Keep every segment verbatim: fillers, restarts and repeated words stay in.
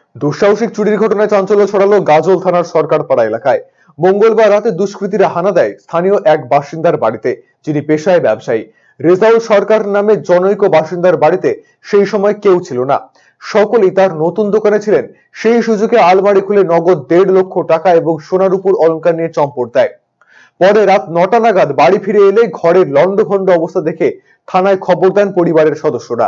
দুঃসাহসিক চুরির ঘটনায় চাঞ্চল্য ছড়ালো গাজল থানার সরকারপাড়া এলাকায়। মঙ্গলবার রাতে দুষ্কৃতীরা হানা দেয় স্থানীয় এক বাসিন্দার বাড়িতে, যিনি পেশায় ব্যবসায়ী। রেজাউল সরকার নামে জনৈক বাসিন্দার বাড়িতে সেই সময় কেউ ছিল না। সকলেই তার নতুন দোকানে ছিলেন। সেই সুযোগে আলমারি খুলে নগদ দেড় লক্ষ টাকা এবং সোনার উপর অলংকার নিয়ে চম্পট দেয়। পরে রাত নটা নাগাদ বাড়ি ফিরে এলে ঘরের লন্ডভন্ড অবস্থা দেখে থানায় খবর দেন পরিবারের সদস্যরা।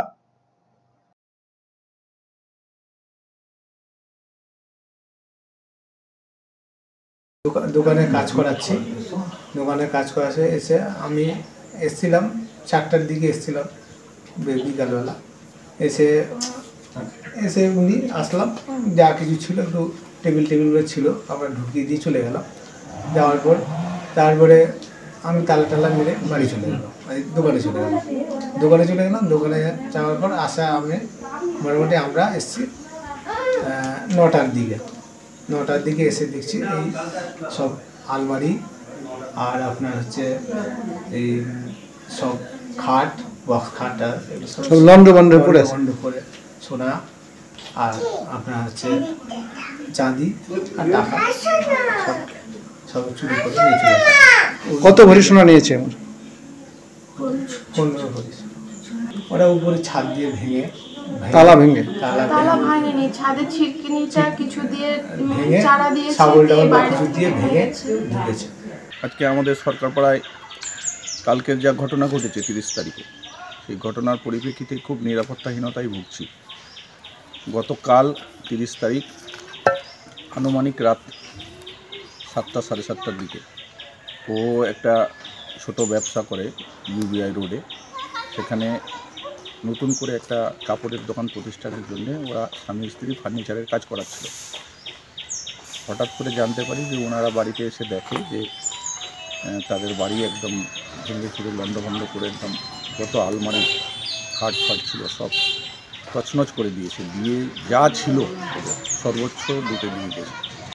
দোকানে কাজ করাচ্ছি, দোকানে কাজ করাচ্ছে এসে আমি এসেছিলাম চারটার দিকে এসেছিলাম বিকালবেলা। এসে এসে উনি আসলাম, যা কিছু ছিল একটু টেবিল টেবিলগুলো ছিল আমরা ঢুকিয়ে দিয়ে চলে গেলাম। যাওয়ার পর তারপরে আমি তালা টালা মেরে বাড়ি চলে গেলাম, দোকানে চলে গেলাম দোকানে চলে গেলাম দোকানে যাওয়ার পর আসা আমি মোটামুটি আমরা এসেছি নটার দিকে নটার দিকে এসে দেখছি এই সব আলমারি আর আপনার হচ্ছে এই সব খাট বক্স খাট আর সব লন্ড বন্ড করে বন্ড করে সোনা আর আপনার হচ্ছে চাঁদি আর টাকা সব সব চুরি করে নিয়ে চলে গেছে। কত ভরি সোনা নিয়েছে? পনেরো ভরি। ওরা উপরে ছাদ দিয়ে ভেঙে তালা ভেঙে তালা ভাঙেনি, ছাদের ছিটকে নিচে কিছু দিয়ে ভেঙে চারা দিয়ে ছাগল টাগল কিছু দিয়ে ভেঙে ঢুকেছে। আজকে আমাদের সরকারপাড়ায় কালকের যা ঘটনা ঘটেছে তিরিশ তারিখে, সেই ঘটনার পরিপ্রেক্ষিতে খুব নিরাপত্তাহীনতায় ভুগছি। গতকাল তিরিশ তারিখ আনুমানিক রাত সাতটা সাড়ে সাতটার দিকে ও একটা ছোট ব্যবসা করে ইউবিআই রোডে, সেখানে নতুন করে একটা কাপড়ের দোকান প্রতিষ্ঠানের জন্য ওরা স্বামী স্ত্রী ফার্নিচারের কাজ করাচ্ছিল। হঠাৎ করে জানতে পারি যে ওনারা বাড়িতে এসে দেখে যে তাদের বাড়ি একদম ভেঙে চুরে লন্ডভন্ড করে একদম যত আলমারি খাট ফাট ছিল সব তছনছ করে দিয়েছে, দিয়ে যা ছিল সর্বোচ্চ লুটে নিয়ে গেছে।